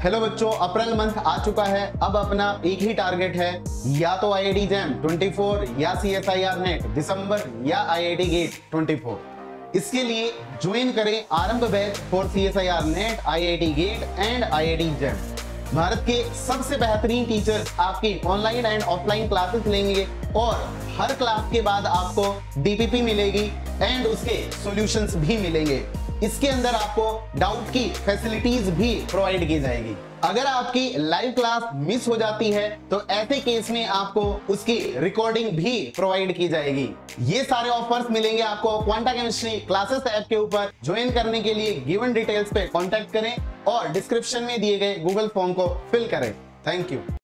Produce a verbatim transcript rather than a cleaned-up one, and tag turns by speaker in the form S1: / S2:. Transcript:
S1: Hello बच्चों, April month आ चुका है। अब अपना एक ही टारगेट है, या तो आई आई टी जैम चौबीस या C S I R NET दिसंबर या आई आई टी गेट चौबीस। इसके लिए ज्वाइन करें Aarambh batch for C S I R NET, I I T GATE and I I T JAM. Bharat के सबसे बेहतरीन टीचर्स आपकी ऑनलाइन एंड ऑफलाइन क्लासेस लेंगे और हर क्लास के बाद आपको डी पी पी मिलेगी एंड उसके सॉल्यूशंस भी मिलेंगे। इसके अंदर आपको डाउट की फैसिलिटीज भी प्रोवाइड की जाएगी। अगर आपकी लाइव क्लास मिस हो जाती है तो ऐसे केस में आपको उसकी रिकॉर्डिंग भी प्रोवाइड की जाएगी। ये सारे ऑफर्स मिलेंगे आपको क्वांटा केमिस्ट्री क्लासेस ऐप के ऊपर। ज्वाइन करने के लिए गिवन डिटेल्स पे कांटेक्ट करें और डिस्क्रिप्शन में दिए गए गूगल फॉर्म को फिल करें। Thank you.